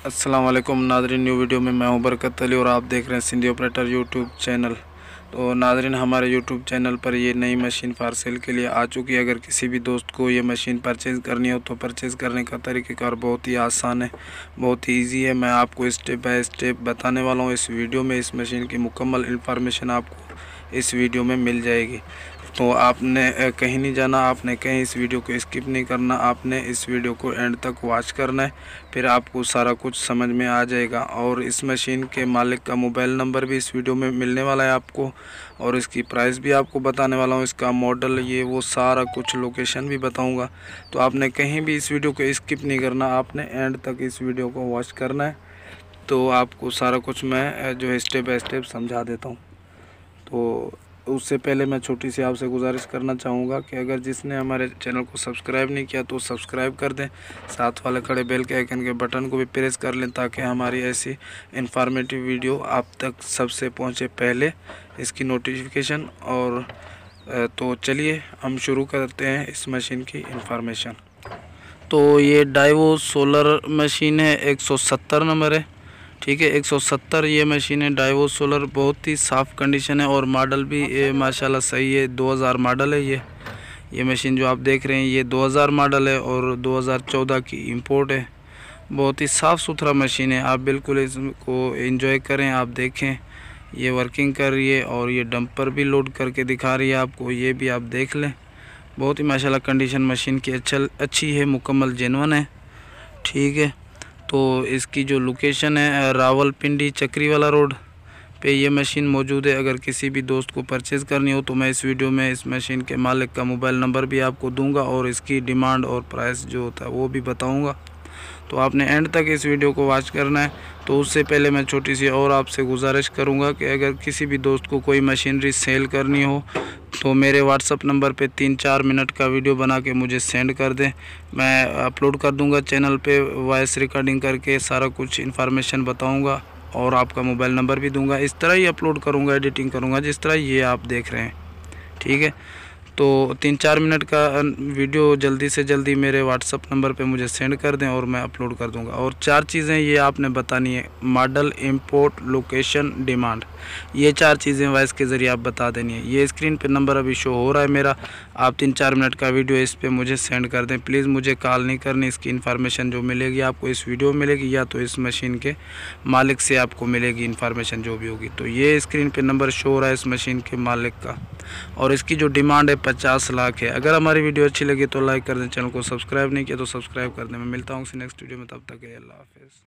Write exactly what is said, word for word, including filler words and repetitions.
अस्सलाम वालेकुम Nadreen, new video में मैं हूं बरकत अली और आप देख रहे हैं सिंधी ऑपरेटर यूट्यूब चैनल। तो नादरीन, हमारे यूट्यूब चैनल पर ये नई मशीन फार सेल के लिए आ चुकी है। अगर किसी भी दोस्त को ये मशीन परचेज़ करनी हो तो परचेज़ करने का तरीक़ाकार बहुत ही आसान है, बहुत ही ईजी है। मैं आपको स्टेप बाय स्टेप बताने वाला हूँ इस वीडियो में। इस मशीन की मुकम्मल इंफॉर्मेशन आपको इस वीडियो में मिल जाएगी। तो आपने कहीं नहीं जाना, आपने कहीं इस वीडियो को स्किप नहीं करना, आपने इस वीडियो को एंड तक वॉच करना है, फिर आपको सारा कुछ समझ में आ जाएगा। और इस मशीन के मालिक का मोबाइल नंबर भी इस वीडियो में मिलने वाला है आपको, और इसकी प्राइस भी आपको बताने वाला हूँ, इसका मॉडल ये वो सारा कुछ लोकेशन भी बताऊँगा। तो आपने कहीं भी इस वीडियो को स्किप नहीं करना, आपने एंड तक इस वीडियो को वॉच करना है। तो आपको सारा कुछ मैं जो है स्टेप बाय स्टेप समझा देता हूँ। तो उससे पहले मैं छोटी सी आपसे गुजारिश करना चाहूँगा कि अगर जिसने हमारे चैनल को सब्सक्राइब नहीं किया तो सब्सक्राइब कर दें, साथ वाले खड़े बेल के आइकन के बटन को भी प्रेस कर लें ताकि हमारी ऐसी इन्फॉर्मेटिव वीडियो आप तक सबसे पहुँचे पहले, इसकी नोटिफिकेशन। और तो चलिए हम शुरू करते हैं इस मशीन की इंफॉर्मेशन। तो ये डाइवो सोलर मशीन है, एक सौ सत्तर नंबर है, ठीक है। एक सौ सत्तर ये मशीन है डाइवो सोलर, बहुत ही साफ़ कंडीशन है और मॉडल भी ये माशाल्लाह सही है। दो हज़ार मॉडल है ये ये मशीन जो आप देख रहे हैं, ये दो हज़ार मॉडल है और दो हज़ार चौदह की इंपोर्ट है। बहुत ही साफ़ सुथरा मशीन है, आप बिल्कुल इसको एंजॉय करें। आप देखें ये वर्किंग कर रही है और ये डंपर भी लोड करके दिखा रही है आपको, ये भी आप देख लें। बहुत ही माशाल्लाह कंडीशन मशीन की अच्छा अच्छी है, मुकम्मल जेन्युइन है, ठीक है। तो इसकी जो लोकेशन है रावलपिंडी चक्रीवाला रोड पे ये मशीन मौजूद है। अगर किसी भी दोस्त को परचेज़ करनी हो तो मैं इस वीडियो में इस मशीन के मालिक का मोबाइल नंबर भी आपको दूंगा और इसकी डिमांड और प्राइस जो होता है वो भी बताऊंगा। तो आपने एंड तक इस वीडियो को वॉच करना है। तो उससे पहले मैं छोटी सी और आपसे गुजारिश करूंगा कि अगर किसी भी दोस्त को कोई मशीनरी सेल करनी हो तो मेरे व्हाट्सअप नंबर पे तीन चार मिनट का वीडियो बना के मुझे सेंड कर दें, मैं अपलोड कर दूंगा चैनल पे, वॉइस रिकॉर्डिंग करके सारा कुछ इन्फॉर्मेशन बताऊंगा और आपका मोबाइल नंबर भी दूंगा। इस तरह ही अपलोड करूंगा, एडिटिंग करूंगा जिस तरह ये आप देख रहे हैं, ठीक है। तो तीन चार मिनट का वीडियो जल्दी से जल्दी मेरे व्हाट्सअप नंबर पे मुझे सेंड कर दें और मैं अपलोड कर दूंगा। और चार चीज़ें ये आपने बतानी है, मॉडल, इंपोर्ट, लोकेशन, डिमांड, ये चार चीज़ें वॉइस के ज़रिए आप बता देनी है। ये स्क्रीन पे नंबर अभी शो हो रहा है मेरा, आप तीन चार मिनट का वीडियो इस पर मुझे सेंड कर दें। प्लीज़ मुझे कॉल नहीं करनी, इसकी इन्फॉर्मेशन जो मिलेगी आपको इस वीडियो में मिलेगी या तो इस मशीन के मालिक से आपको मिलेगी इन्फॉर्मेशन जो भी होगी। तो ये स्क्रीन पर नंबर शो हो रहा है इस मशीन के मालिक का, और इसकी जो डिमांड है पचास लाख है। अगर हमारी वीडियो अच्छी लगी तो लाइक कर दें, चैनल को सब्सक्राइब नहीं किया तो सब्सक्राइब कर दें। मैं मिलता हूँ नेक्स्ट वीडियो में, तब तक है अल्लाह हाफ़िज़।